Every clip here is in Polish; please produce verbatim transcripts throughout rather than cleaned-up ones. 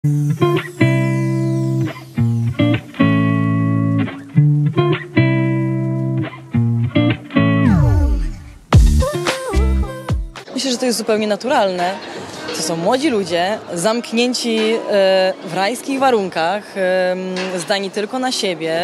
Myślę, że to jest zupełnie naturalne. To są młodzi ludzie, zamknięci w rajskich warunkach, zdani tylko na siebie.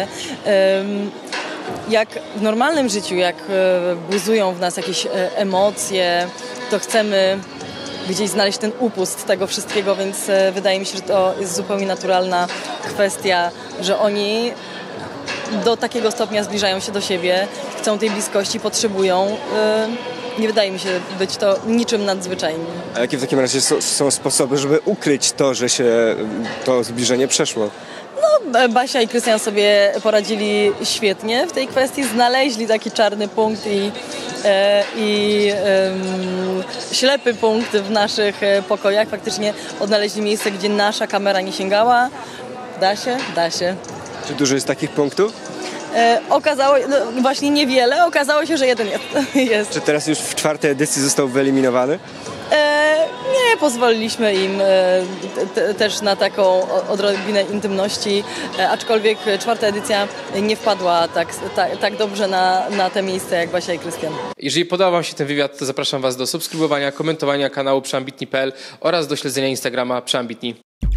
Jak w normalnym życiu, jak buzują w nas jakieś emocje, to chcemy gdzieś znaleźć ten upust tego wszystkiego, więc wydaje mi się, że to jest zupełnie naturalna kwestia, że oni do takiego stopnia zbliżają się do siebie, chcą tej bliskości, potrzebują. Nie wydaje mi się być to niczym nadzwyczajnym. A jakie w takim razie są, są sposoby, żeby ukryć to, że się to zbliżenie przeszło? No, Basia i Krystian sobie poradzili świetnie w tej kwestii, znaleźli taki czarny punkt i, e, i e, ślepy punkt w naszych pokojach. Faktycznie odnaleźli miejsce, gdzie nasza kamera nie sięgała. Da się? Da się. Czy dużo jest takich punktów? E, okazało no, właśnie niewiele, okazało się, że jeden jest. jest. Czy teraz już w czwartej edycji został wyeliminowany? E, nie, pozwoliliśmy im e, te, też na taką odrobinę intymności, e, aczkolwiek czwarta edycja nie wpadła tak, tak, tak dobrze na, na te miejsce jak Basia i Krystian. Jeżeli podobał wam się ten wywiad, to zapraszam was do subskrybowania, komentowania kanału przeambitni kropka p l oraz do śledzenia Instagrama Przeambitni.